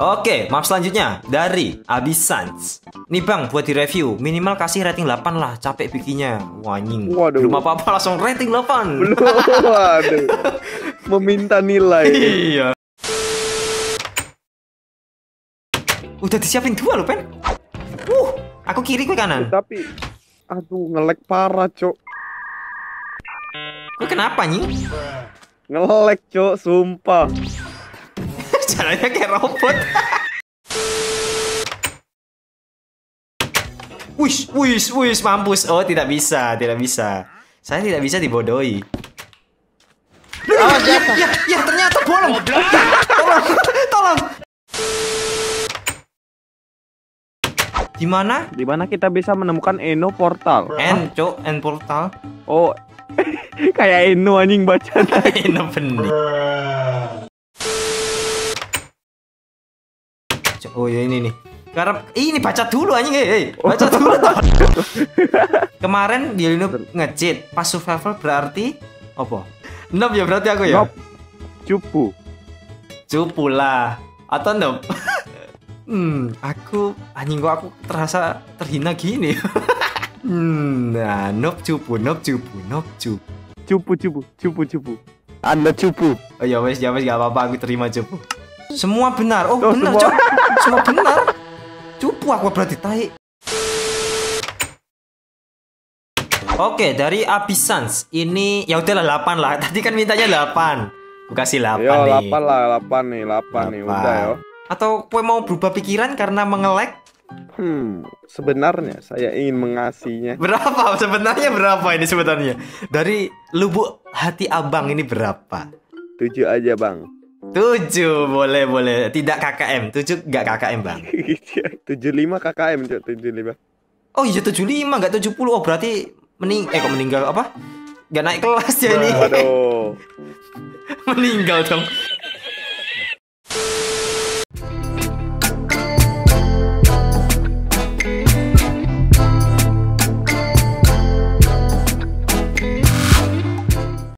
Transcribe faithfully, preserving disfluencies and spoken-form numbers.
Oke, map selanjutnya dari Abyssans. Nih bang, buat di review minimal kasih rating delapan lah, capek bikinnya. Wanying. Waduh. Belum apa-apa langsung rating delapan. Belum, waduh. Meminta nilai. Iya. Udah disiapin dua loh, Pen. Uh, aku kiri ke kanan. Tapi, aduh, nge-lag parah, Cok. Kok kenapa nih? Nge-lag, Cok, sumpah. Jalannya kayak robot. Wish, wish, wish, mampus. Oh, tidak bisa, tidak bisa. Saya tidak bisa dibodohi. Oh, ya, ya, ya, ternyata bolong. Tolong, tolong. Di mana? Di mana kita bisa menemukan Eno portal? N, Cok, N portal. Oh, kayak Eno anjing baca. Eno benih. Oh ya ini nih. Karena ini baca dulu anjing, hei, baca dulu. Kemarin dia ini nge-cheat pas survival berarti apa? Noob ya berarti aku ya? Noob. Cupu. Cupu lah. Atau noob? Hmm, aku anjing kok aku terasa terhina gini. Hmm, nah, noob cupu, noob cupu, noob cupu. Cupu cupu, cupu cupu. Anda cupu. Oh ya wes, ya wes gak apa-apa, aku terima cupu. Semua benar. Oh, oh benar, semua. Cok. Semua benar. Cupu aku berarti tai. Oke, dari Abyssans. Ini ya udahlah delapan lah. Tadi kan mintanya delapan. Aku kasih delapan yo, nih. delapan lah, delapan nih, delapan nih udah yo. Atau kue mau berubah pikiran karena mengelek? Hmm, sebenarnya saya ingin mengasihnya. Berapa? Sebenarnya berapa ini sebenarnya? Dari lubuk hati abang ini berapa? Tujuh aja, Bang. Tujuh, boleh boleh. Tidak K K M, tujuh nggak K K M bang. Tujuh lima K K M cok, tujuh lima. Oh iya tujuh lima nggak tujuh puluh. Oh berarti mening, eh kok meninggal apa? Nggak naik kelas ya ini. Waduh. Meninggal dong.